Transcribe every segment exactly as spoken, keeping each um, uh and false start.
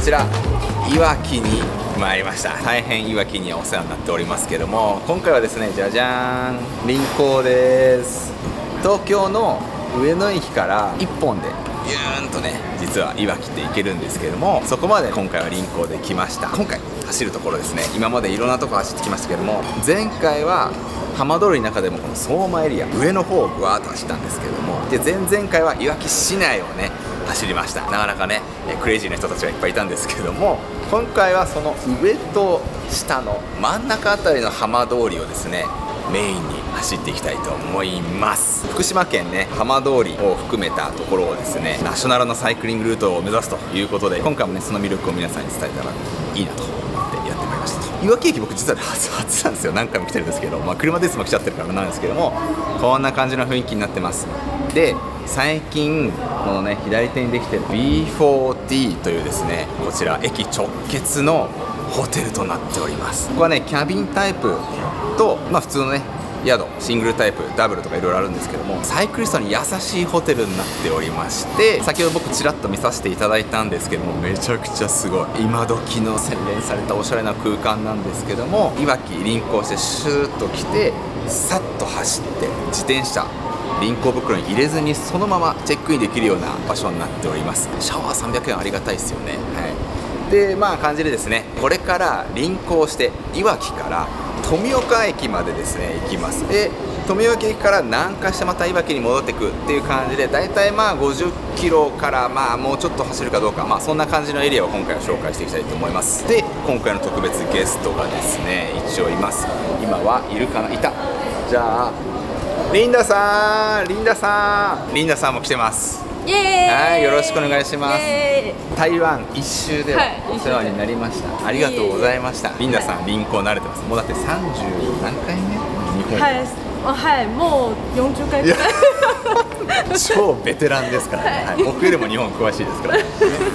ちらいわきに参りました。大変いわきにはお世話になっておりますけども、今回はですね、じゃじゃーん、臨港です。東京の上野駅からいっぽんでビューンとね、実はいわきって行けるんですけども、そこまで今回は臨港で来ました。今回走るところですね、今までいろんなとこ走ってきましたけども、前回は浜通りの中でもこの相馬エリア上の方をぐわーっと走ったんですけども、で前々回はいわき市内をね走りました。なかなかねクレイジーな人たちがいっぱいいたんですけども、今回はその上と下の真ん中あたりの浜通りをですねメインに走っていきたいと思います。福島県ね浜通りを含めたところをですねナショナルのサイクリングルートを目指すということで、今回もねその魅力を皆さんに伝えたらいいなと思ってやってまいりました。いわき駅僕実は初初なんですよ。何回も来てるんですけど、まあ、車でいつも来ちゃってるからなんですけども、こんな感じの雰囲気になってます。で最近このね左手にできてる ビーフォーティー というですね、こちら駅直結のホテルとなっております。ここはねキャビンタイプと、まあ、普通のね宿シングルタイプダブルとかいろいろあるんですけども、サイクリストに優しいホテルになっておりまして、先ほど僕ちらっと見させていただいたんですけども、めちゃくちゃすごい今時の洗練されたおしゃれな空間なんですけども、いわき臨港してシューッと来てさっと走って自転車臨港袋に入れずにそのままチェックインできるような場所になっております。シャワーさんびゃくえんありがたいですよね。はい、でまあ感じでですね、これから臨港していわきから富岡駅までですね行きます。で富岡駅から南下してまたいわきに戻っていくっていう感じで、だいたいまあごじゅっキロからまあもうちょっと走るかどうか、まあそんな感じのエリアを今回は紹介していきたいと思います。で今回の特別ゲストがですね一応います。今はいるかな、いた。じゃあリンダさんリンダさんリンダさんも来てます。 イエーイ、 はい、よろしくお願いします。 イ台湾一周でははいお世話になりました。ありがとうございました。リンダさん臨港慣れてます。もうだってさんじゅう何回目日本、 はいはいもうよんじゅっかいくらい超ベテランですからね、はい、僕よりも日本詳しいですから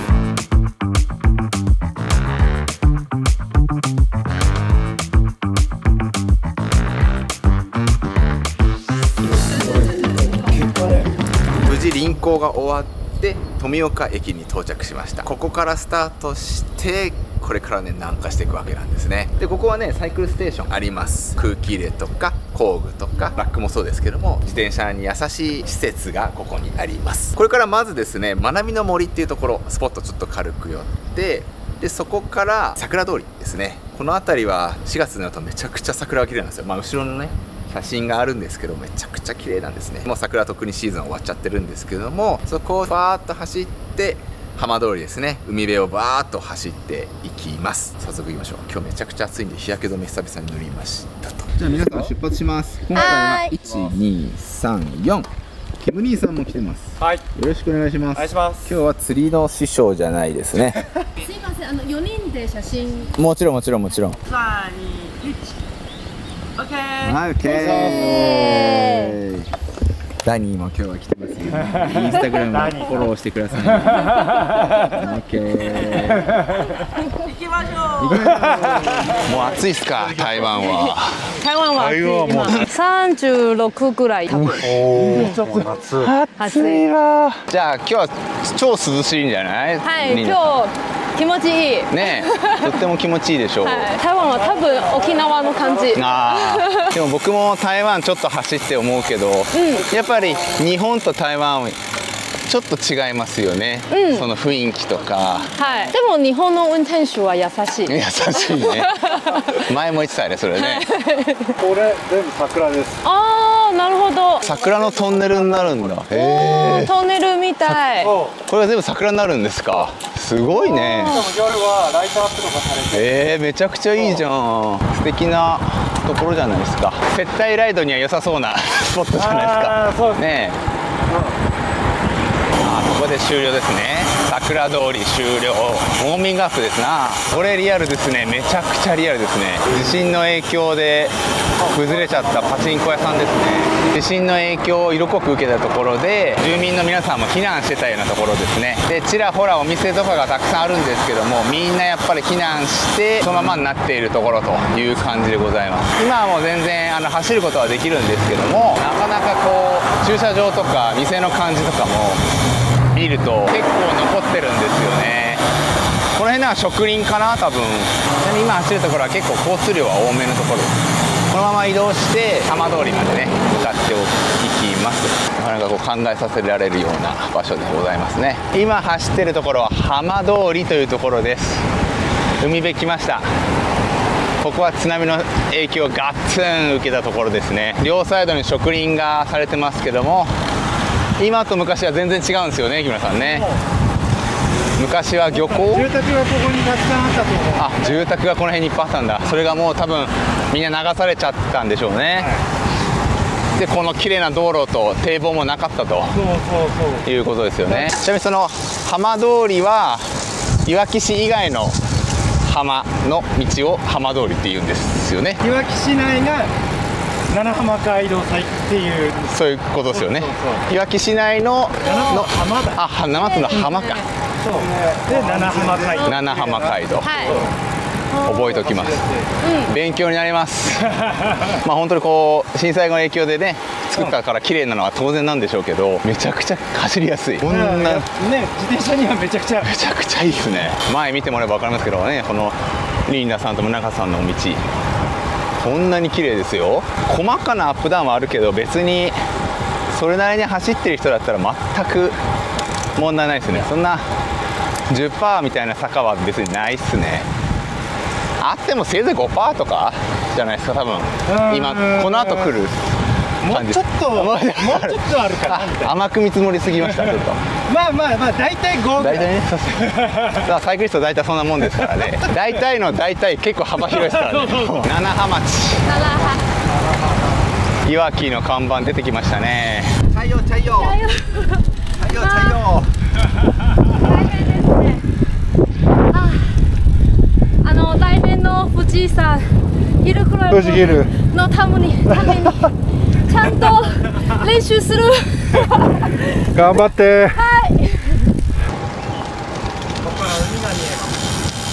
無事臨港が終わって富岡駅に到着しました。ここからスタートしてこれからね南下していくわけなんですね。でここはねサイクルステーションあります。空気入れとか工具とかラックもそうですけども、自転車に優しい施設がここにあります。これからまずですね学びの森っていうところスポットちょっと軽く寄って、でそこから桜通りですね。この辺りはしがつになるとめちゃくちゃ桜が綺麗なんですよ。まあ後ろのね写真があるんですけどめちゃくちゃ綺麗なんですね。もう桜特にシーズン終わっちゃってるんですけども、そこをバーッと走って浜通りですね、海辺をバーッと走っていきます。早速行きましょう。今日めちゃくちゃ暑いんで日焼け止め久々に塗りましたと。じゃあ皆さん出発します。今回はいちにさんよん、ケム兄さんも来てます。はい、よろしくお願いします。お願いします。今日は釣りの師匠じゃないですねすいません、あのよにんで写真。 もちろんもちろんもちろん。 さんにいち、オッケー。 はい、オッケー。ダニーも今日は来てますけど、インスタグラムもフォローしてください、ね。オッケー。 行きましょう。 もう暑いっすか、台湾は。 台湾は今さんじゅうろくぐらい多分。 おお、ちょっと夏。暑いわ。じゃあ今日は超涼しいんじゃない？ はい、今日気持ちいい。ね、 とっても気持ちいいでしょう。 はい、台湾は多分沖縄の感じ。 ああ、でも僕も台湾ちょっと走って思うけど、うん、やっぱり日本と台湾ちょっと違いますよね、うん、その雰囲気とか。はい、 でも日本の運転手は優しい。 優しいね前も言ってたよね、それねこれ全部桜です。 ああ、なるほど。 桜のトンネルになるんだ。へえ、 トンネルみたい。 これは全部桜になるんですか。すごいね。 しかも夜はライトアップとかされて。 えー、めちゃくちゃいいじゃん。素敵なところじゃないですか。接待ライドには良さそうなスポットじゃないですか。あ、そうですね。うん、ここで終了ですね。桜通り終了。ウォーミングアップですな。これリアルですね。めちゃくちゃリアルですね。地震の影響で崩れちゃったパチンコ屋さんですね。地震の影響を色濃く受けたところで住民の皆さんも避難してたようなところですね。でちらほらお店とかがたくさんあるんですけども、みんなやっぱり避難してそのままになっているところという感じでございます。今はもう全然あの走ることはできるんですけども、なかなかこう駐車場とか店の感じとかも見ると結構残ってるんですよね。この辺辺は植林かな多分。今走るところは結構交通量は多めのところです。このまま移動して浜通りまでね向かっていきます。なかなかこう考えさせられるような場所でございますね。今走ってるところは浜通りというところです。海辺来ました。ここは津波の影響をガッツン受けたところですね。両サイドに植林がされてますけども、今と昔は全然違うんですよね、木村さんね。昔は漁港、 住宅がここにたくさんあったと思う。 あ、住宅がこの辺にいっぱいあったんだ。それがもう多分みんな流されちゃったんでしょうね、はい、でこの綺麗な道路と堤防もなかったとそうそうそういうことですよね。ちなみにその浜通りはいわき市以外の浜の道を浜通りって言うんですよね。 いわき市内が七浜街道沿いっていう、 そういうことですよね。いわき市内のの浜だ。 あ、ななつの浜か。 そうで七浜街道。 七浜街道。覚えておきます。勉強になります。まあ本当にこう震災後の影響でね作ったから綺麗なのは当然なんでしょうけど、めちゃくちゃ走りやすい。こんなね自転車にはめちゃくちゃめちゃくちゃいいですね。前見てもらえば分かりますけどね、このリーナさんと宗像さんの道。こんなに綺麗ですよ。細かなアップダウンはあるけど別にそれなりに走ってる人だったら全く問題ないですね。そんな じゅっパーセント みたいな坂は別にないっすね。あってもせいぜい ごパーセント とかじゃないですか多分。今この後来る感じ。 もうちょっともうちょっとあるかなみたいな。 甘く見積もりすぎましたちょっと。 まあまあまあ大体ごぐらい。 大体ね。サイクリスト大体そんなもんですからね。大体の大体結構幅広いですからね。七葉町。いわきの看板出てきましたね。太陽太陽。太陽太陽。 大変ですね。あ、あの来年の富士山ヒルクライムのためにためにちゃんと練習する。 頑張って。 はい。 ここから海が見えます。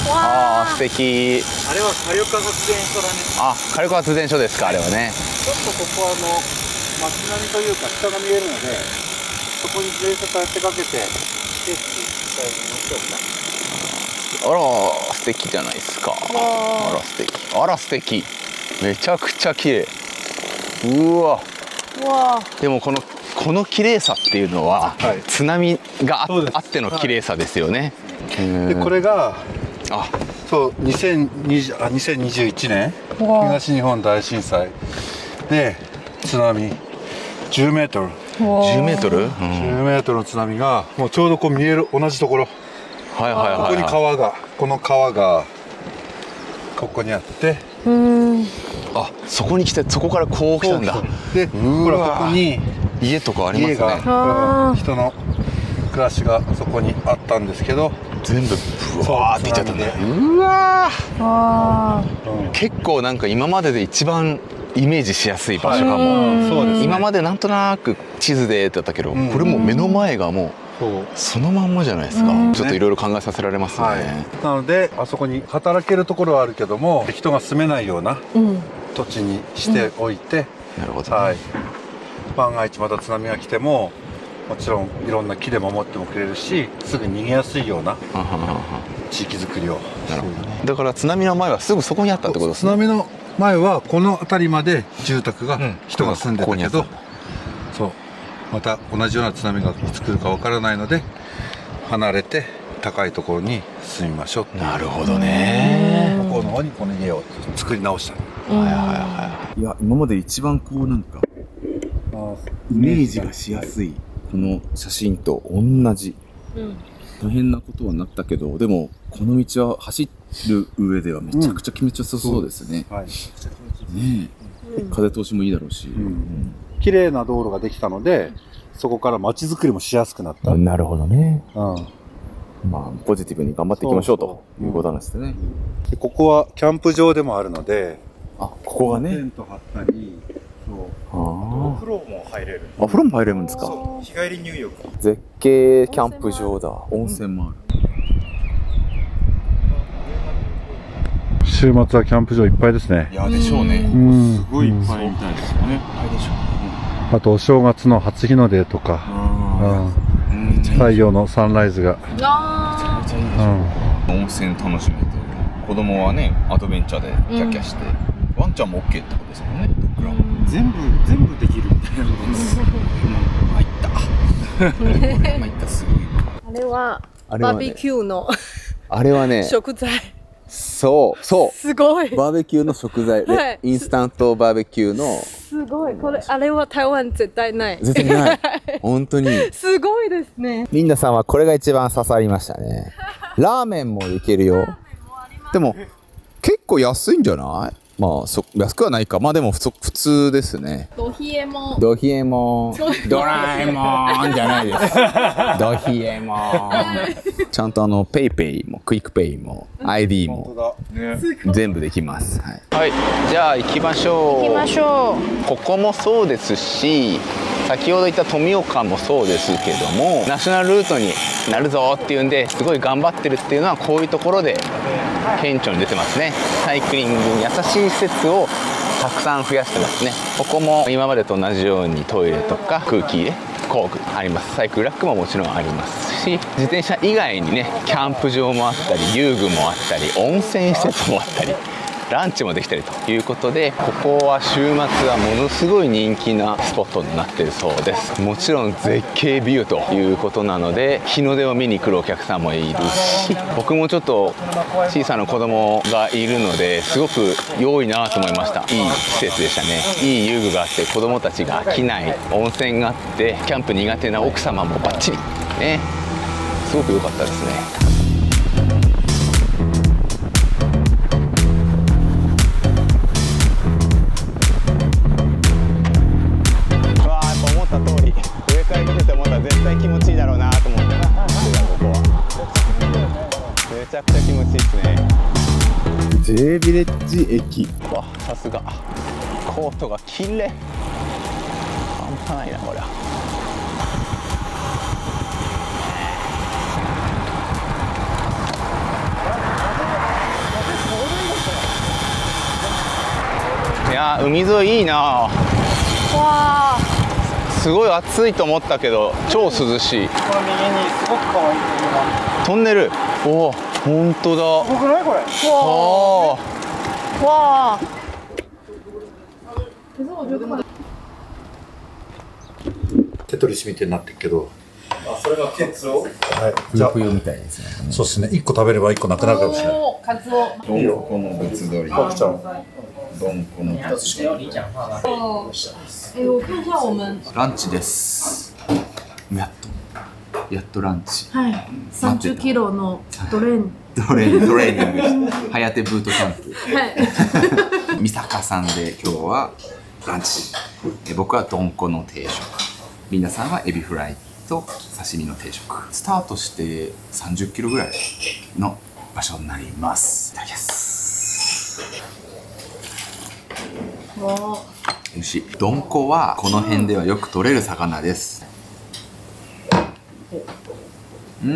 ああ素敵。 あれは火力発電所だね。 あ、火力発電所ですかあれはね。 ちょっとここはあの街並みというか下が見えるので、そこに自転車こうやってかけて景色したいと思ってます。 あら素敵じゃないですか。あら素敵。あら素敵。めちゃくちゃ綺麗。うわ。 うわ。 でもこのこの綺麗さっていうのは、はい、津波が あ, あっての綺麗さですよね。 はい、でこれがあそうにせんにじゅうあにせんにじゅういちねん東日本大震災で津波じゅうメートル。 じゅうメートル？うん、 じゅうメートルの津波がもうちょうどこう見える同じところ。 はいはいはい、はい、 ここに川がこの川がここにあって。 うん。 あ、そこに来てそこからこう来たんだ。 で、ほらここに家とかありますね。 家が、うん、人の暮らしがそこにあったんですけど、 全部ブワーっていっちゃったんだ。うわー、うん、結構なんか今までで一番イメージしやすい場所かも。 はい、そうですね。 今までなんとなく地図でだったけど、うん、これもう目の前がもうそのまんまじゃないですか。ちょっといろいろ考えさせられますね。はい、 なのであそこに働けるところはあるけども人が住めないような土地にしておいて、 うん、なるほど、ね、 はい、万が一また津波が来てももちろんいろんな木で守ってもくれるしすぐ逃げやすいような地域づくりを。 なるほどね。だから津波の前はすぐそこにあったってことですね。 津波の前はこの辺りまで住宅が、うん、人が住んでたけど、そうまた同じような津波がいつ来るかわからないので離れて高いところに住みましょう。 なるほどね。 向こうの方にこの家を作り直した。 はいはいはい。いや今まで一番こうなんかイメージがしやすいこの写真と同じ、うん、大変なことはなったけどでもこの道は走る上ではめちゃくちゃ気持ちよさそうですね。ねえ、風通しもいいだろうし、うんうん、 綺麗な道路ができたのでそこから街づくりもしやすくなった。 なるほどね。 うん、 まあポジティブに頑張っていきましょうということなんですね。 うん、でここはキャンプ場でもあるので、 あここがねテント張ったり、そうお風呂も入れる。 お風呂も入れるんですか。 日帰り入浴。 絶景キャンプ場だ。温泉もある。 週末はキャンプ場いっぱいですね。 いやでしょうね。 うん、 すごいいっぱいみたいですよね。いっぱいでしょう。 あとお正月の初日の出とか、うん、太陽のサンライズが。 めちゃめちゃいいでしょう。 温泉楽しめて、子供はねアドベンチャーでキャッキャして、うん、ワンちゃんも オーケー ってことですもんね。ドッグラン全部全部できるみたいなことです。 参った参ったすごい。 あれはバーベキューのあれはね食材。 そうそうすごいバーベキューの食材、はい、インスタントバーベキューのすごい。これあれは台湾絶対ない絶対ない本当にすごいですね。 リンダさんはこれが一番刺さりましたね。ラーメンもいけるよ。でも結構安いんじゃない？まあそ安くはないか。まあでも普通ですね。 ドヒエモンドヒエモンドラえもんじゃないですドヒエモンちゃんとあのペイペイもクイックペイも アイディー も全部できます。はい、はい、じゃあ行きましょう行きましょう。 ここもそうですし、先ほど言った富岡もそうですけども、ナショナルルートになるぞっていうんですごい頑張ってるっていうのはこういうところで顕著に出てますね。サイクリングに優しい施設をたくさん増やしてますね。ここも今までと同じようにトイレとか空気入れ工具あります。サイクルラックももちろんありますし、自転車以外にねキャンプ場もあったり遊具もあったり温泉施設もあったりランチもできたりということで、ここは週末はものすごい人気なスポットになっているそうです。もちろん絶景ビューということなので日の出を見に来るお客さんもいるし、僕もちょっと小さな子供がいるのですごく良いなと思いました。いい施設でしたね。いい遊具があって子供たちが飽きない、温泉があってキャンプ苦手な奥様もバッチリね、すごく良かったですね。絶対気持ちいいだろうなと思ってここはめちゃくちゃ気持ちいいですね。 J ヴィレッジ駅わ、さすがコートがきれい、半端ないなこれは。いや海沿いいいな。わあすごい暑いと思ったけど超涼しい。この右にすごく可愛いトンネル。おお本当だ。すごくないこれ。わあわあテトリスみたいになってるけど、 あそれがケツを、はい、 じゃあ冬みたいですね。 そうですね、いっこ食べればいっこなくなるかもしれない。 カツオどんこの別取りどんこの別取りランチです。やっとやっとランチ。 はい。三十キロのトレーニング。 トレートレーニング。はやてブートキャンプ。 はい。 三坂さんで今日はランチ。え僕はどんこの定食。リンダさんはエビフライと刺身の定食。スタートして三十キロぐらいの場所になります。いただきます。 わあ。 美味しい。どんこはこの辺ではよく取れる魚です。うん、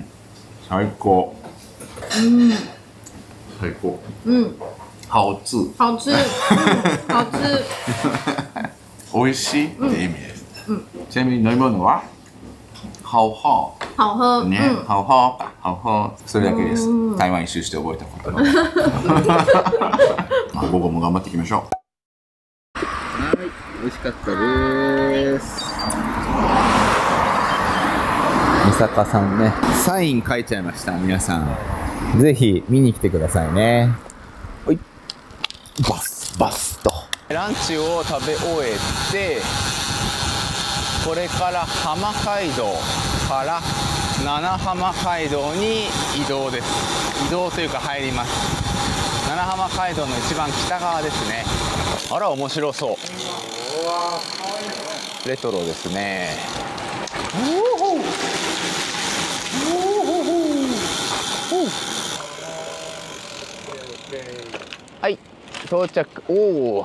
最高。うん、最高。うん。好吃。 好吃。好吃。 美味しいって意味です。うん。ちなみに飲み物は好喝。 好喝。 ね、好喝か、好喝。それだけです。台湾一周して覚えたことの。まあ午後も頑張っていきましょう。はい、美味しかったです。三坂さんね、サイン書いちゃいました。皆さんぜひ見に来てくださいね。はい、バスバスとランチを食べ終えて、これから浜街道から七浜街道に移動です。移動というか入ります。七浜街道の一番北側ですね。あら面白そう。レトロですね。はい、到着。おお。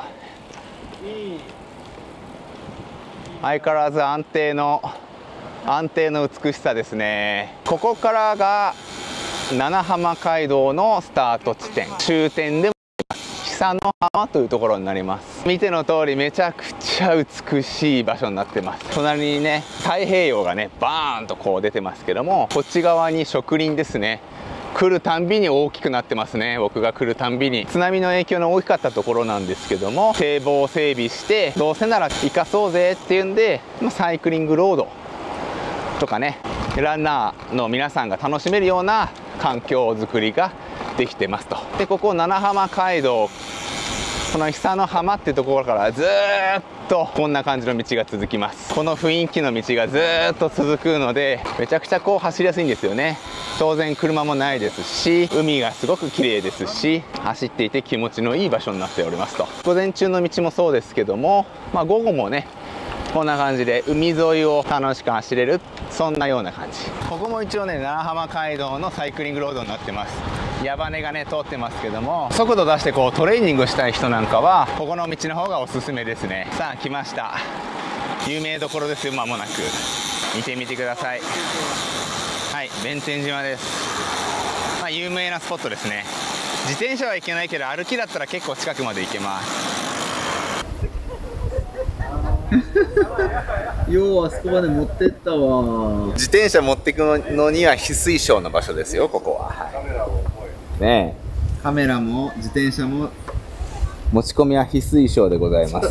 相変わらず安定の安定の美しさですね。ここからが七浜街道のスタート地点、終点でも久の浜というところになります。見ての通りめちゃくちゃ美しい場所になってます。隣にね太平洋がねバーンとこう出てますけども、こっち側に植林ですね。 来るたんびに大きくなってますね。僕が来るたんびに津波の影響の大きかったところなんですけども、堤防を整備してどうせなら生かそうぜっていうんで、サイクリングロードとかね、ランナーの皆さんが楽しめるような環境づくりができてますと。でここ七浜街道、この久の浜っていうところからずーっとこんな感じの道が続きます。この雰囲気の道がずーっと続くので、めちゃくちゃこう走りやすいんですよね。当然車もないですし、海がすごく綺麗ですし、走っていて気持ちのいい場所になっておりますと。午前中の道もそうですけども、まあ、午後もねこんな感じで海沿いを楽しく走れる、そんなような感じ。ここも一応ね七浜街道のサイクリングロードになってます。矢羽がね通ってますけども、速度出してこうトレーニングしたい人なんかはここの道の方がおすすめですね。さあ来ました、有名どころですよ。間もなく見てみてください。はい、弁天島です。まあ、有名なスポットですね。自転車は行けないけど歩きだったら結構近くまで行けます。 ようあそこまで持ってったわ。 自転車持っていくのには非推奨の場所ですよ、ここは。ねえ、 カメラも自転車も持ち込みは非推奨でございます。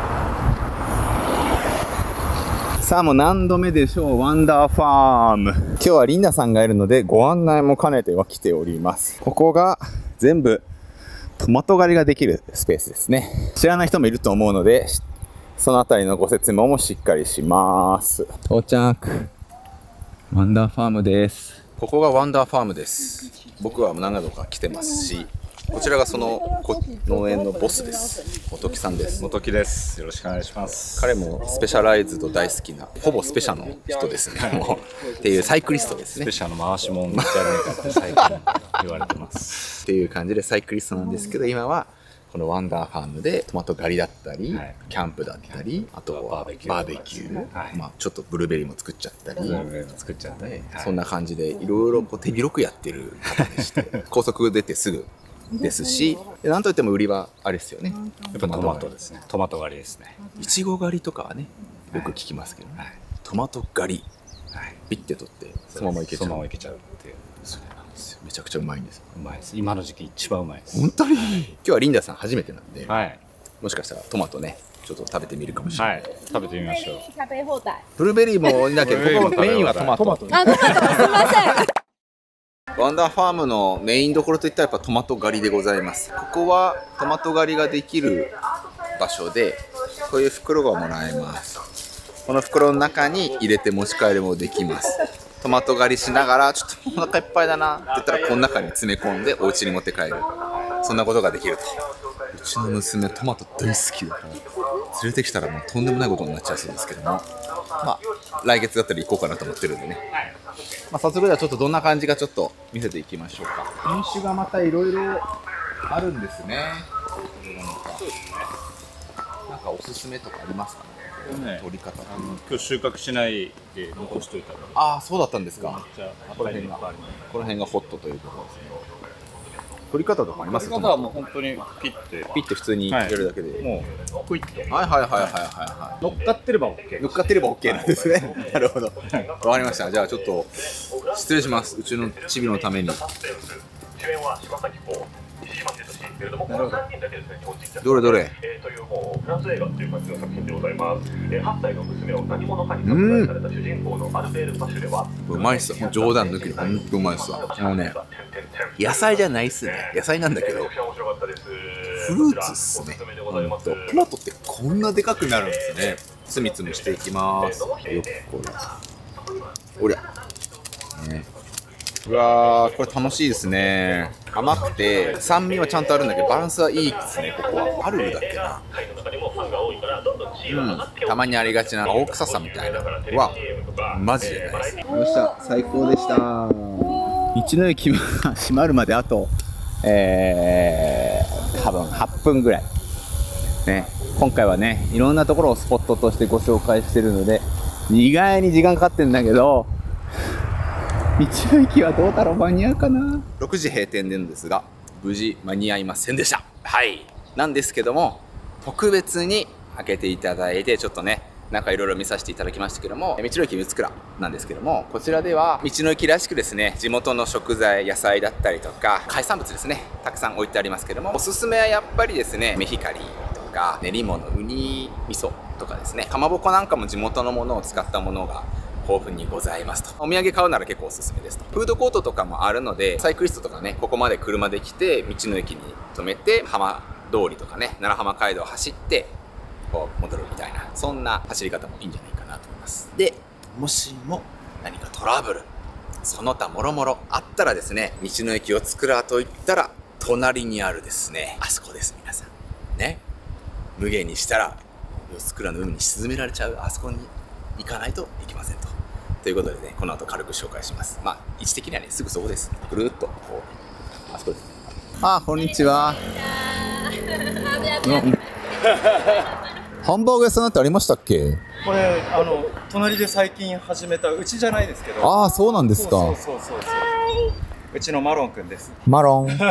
さあもう何度目でしょう、ワンダーファーム。今日はリンダさんがいるのでご案内も兼ねては来ております。ここが全部トマト狩りができるスペースですね。知らない人もいると思うので、そのあたりのご説明もしっかりします。到着。ワンダーファームです。ここがワンダーファームです。僕は何度か来てますし、こちらがその農園のボスです。本木さんです。 元木です。よろしくお願いします。 彼もスペシャライズド大好きな、ほぼスペシャの人ですね。もうっていうサイクリストですね。 スペシャの回しもんじゃねえかって最近言われてます。 っていう感じでサイクリストなんですけど、今はこのワンダーファームでトマト狩りだったり、はい、キャンプだったり、あとはバーベキュー、バーベキュー、はい、まあちょっとブルーベリーも作っちゃったり、 ブルーベリーも作っちゃったり、はい、 そんな感じでいろいろ手広くやってる方でして、高速出てすぐですし、なんといっても売りはあれですよね。 やっぱトマトですね。トマト狩りですね。 いちご狩りとかはね、よく聞きますけど、はい、トマト狩り、はい、ピッて取ってそのままいけちゃう。 そのままいけちゃうっていう。 そうなんですよ。めちゃくちゃうまいんですよ。 うまいです。今の時期一番うまいです。 本当に。今日はリンダさん初めてなんで、 はい、 もしかしたらトマトね、ちょっと食べてみるかもしれない。はい、 食べてみましょう。 ブルーベリーもいいんだけど、ここメインはトマト。 あ、トマト、すみません。 ワンダーファームのメインどころといったらやっぱトマト狩りでございます。ここはトマト狩りができる場所で、こういう袋がもらえます。この袋の中に入れて持ち帰りもできます。トマト狩りしながら、ちょっとお腹いっぱいだなって言ったら、この中に詰め込んでお家に持って帰る。そんなことができると。うちの娘トマト大好きだから、連れてきたらもうとんでもないことになっちゃうそうですけども、まあ来月だったら行こうかなと思ってるんでね。まあ、早速ではちょっとどんな感じかちょっと見せていきましょうか。品種がまたいろいろあるんですね。なんかおすすめとかありますかね。 ね、 取り方。 あの今日収穫しないで残しといたら。 ああ、そうだったんですか。 じゃあこの辺がこの辺がホットというところですね。取り方とかありますか。 取り方はもう本当にピッてピッて普通にやるだけで、はい、 もうクイッて。 はいはいはいはいはいはい。 乗っかってれば OK。乗っかってれば OK なんですね。なるほど。わかりました。じゃあちょっと失礼します。うちのチビのために。どれどれ。うん。うまいっすわ。冗談抜きでほんとうまいっすわ。あのね、野菜じゃないっすね。野菜なんだけど、フルーツっすね。ほんと。トマトってこんなでかくなるんですね。つみつみしていきます。よくこれ。おりゃ。ね。うわー、これ楽しいですね。甘くて酸味はちゃんとあるんだけどバランスはいいですね。ここはあるだっけな。うん、たまにありがちな青臭さみたいなはマジでないです。よっしゃ、最高でした。道の駅が閉まるまであとえー、多分はっぷんぐらいね。今回はね、いろんなところをスポットとしてご紹介してるので意外に時間かかってんだけど、道の駅はどうだろう、間に合うかな。ろくじ閉店なんですが無事間に合いませんでした。はい、なんですけども特別に開けていただいて、ちょっとねなんかいろいろ見させていただきましたけども、道の駅三つ倉なんですけども、こちらでは道の駅らしくですね、地元の食材、野菜だったりとか海産物ですね、たくさん置いてありますけども、おすすめはやっぱりですね、メヒカリとか練り物、ウニ味噌とかですね、かまぼこなんかも地元のものを使ったものが豊富にございますと。お土産買うなら結構おすすめですと。フードコートとかもあるので、サイクリストとかね、ここまで車で来て道の駅に止めて浜通りとかね、奈良浜街道を走ってこう戻るみたいな、そんな走り方もいいんじゃないかなと思います。で、もしも何かトラブル、その他もろもろあったらですね、道の駅を作らといったら隣にあるですね、あそこです。皆さんね、無限にしたら四つ倉の海に沈められちゃう、あそこに行かないといけませんと。ということでね、この後軽く紹介します。まあ位置的にはね、すぐそこです。ぐるっとこうあそこです。あ、こんにちは。ハンバーグ屋さんなんてありましたっけ？ これあの隣で最近始めた、うちじゃないですけど。 ああ、そうなんですか。 そうそうそうそう。うちのマロンくんです。 マロン。来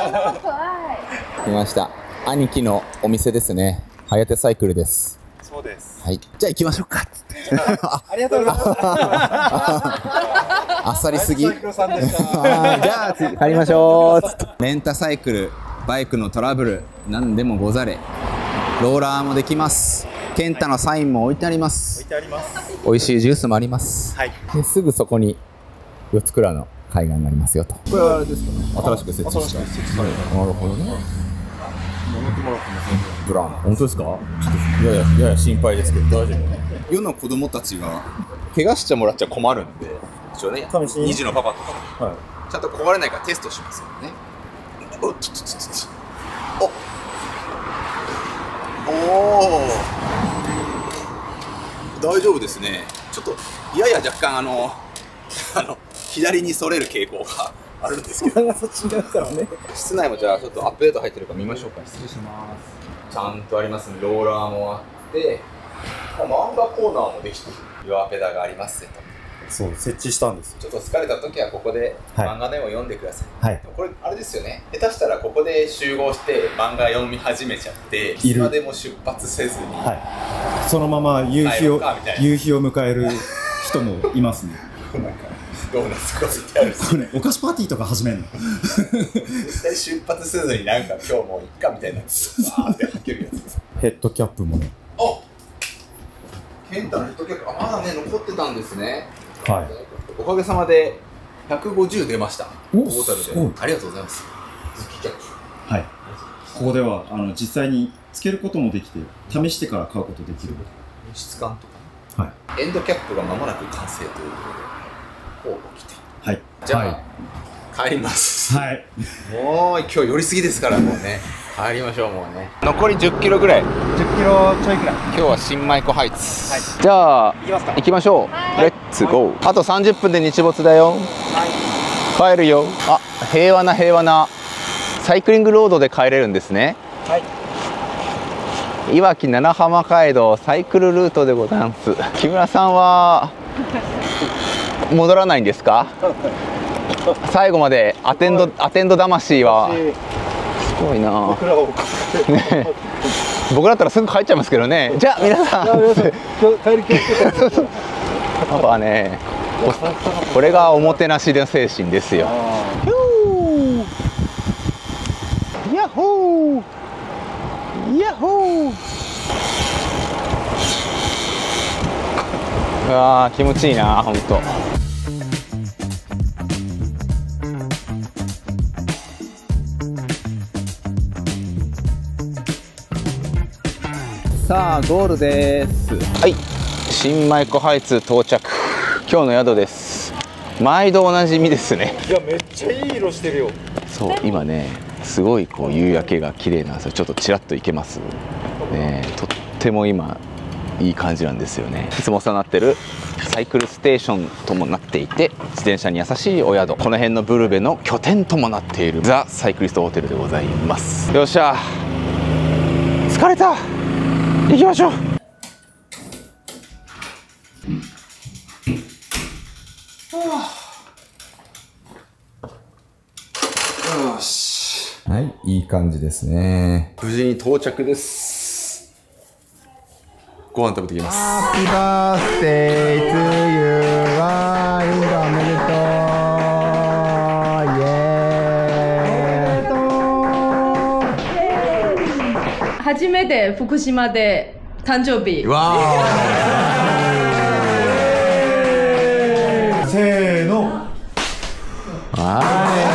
ました。兄貴のお店ですね。はやてサイクルです。 そうです。 はい。じゃあ行きましょうか。 ありがとうございます。 あっさりすぎ。 サイクルさんでした。 じゃあ次帰りましょう。レンタサイクル、バイクのトラブル、何でもござれ。ローラーもできます。ケンタのサインも置いてあります。 置いてあります。 美味しいジュースもあります。 はい。 ですぐそこに四つ倉の海岸がありますよと。これはあれですかね。新しく設置した。なるほどね。ブラウン。本当ですか？ちょっといやいやいやいや心配ですけど大丈夫。世の子供たちが怪我してもらっちゃ困るんで、一応ね、二児のパパとか、はい、ちゃんと壊れないかテストしますよね。おっとっとっとっと。おお大丈夫ですね。ちょっとやや若干あのあの左にそれる傾向があるんですけどそっちになったらね。室内もじゃあちょっとアップデート入ってるか見ましょうか。失礼します。ちゃんとありますね。ローラーもあって、漫画コーナーもできて岩ペダがありますねと。 そう設置したんです。 ちょっと疲れた時はここで漫画でも読んでください。 はい。 でもこれあれですよね。下手したらここで集合して漫画読み始めちゃっていつまでも出発せずに、 はい、そのまま夕日を夕日を迎える人もいますね。 なんかドーナツこってあるし、 ね、お菓子パーティーとか始めるの。 絶対出発せずになんか今日もういっかみたいなバーって吐けるやつです。 ヘッドキャップもね。 あ、ケンタのヘッドキャップ、あ、まだね残ってたんですね。 はい。 おかげさまでひゃくごじゅう出ました。トータルで。ありがとうございます。ズッキーキャップ。 はい。ここではあの実際につけることもできて、試してから買うことできる。 質感とか、ね。はい。エンドキャップが間もなく完成ということで、こう来て。はい。じゃあ、はい、帰ります。はい。もう今日寄りすぎですからもうね。帰りましょうもうね。残りじゅっキロぐらい。 じゅっキロちょいくらい。 今日は新舞子ハイツ。はい、じゃあ行きますか。行きましょう。はい、レッツゴー。あとさんじゅっぷんで日没だよ。はい、帰るよ。あ、平和な平和なサイクリングロードで帰れるんですね。はい。いわき七浜街道サイクルルートでございます。木村さんは戻らないんですか？最後までアテンドアテンド魂は。すごいな。ね、僕だったらすぐ帰っちゃいますけどね。じゃあ皆さん。帰り気をつけて。パパね、これがおもてなしの精神ですよ。ヤッホー。ヤッホー。うわー気持ちいいな本当。さあゴールです。はい、新舞子ハイツ到着。今日の宿です。毎度おなじみですね。 いやめっちゃいい色してるよ。 そう今ねすごいこう夕焼けが綺麗なんですよ。ちょっとちらっと行けますね。とっても今いい感じなんですよね。いつもお世話になってるサイクルステーションともなっていて、自転車に優しいお宿、この辺のブルベの拠点ともなっているザ・サイクリストホテルでございます。よっしゃ疲れた、行きましょう。よし、はい、いい感じですね。無事に到着です。 ご飯食べてきます。 ハッピーバースデートゥーユーはリンダおめでとう。イエーイ。 初めて福島で誕生日。 わーせーの。はい。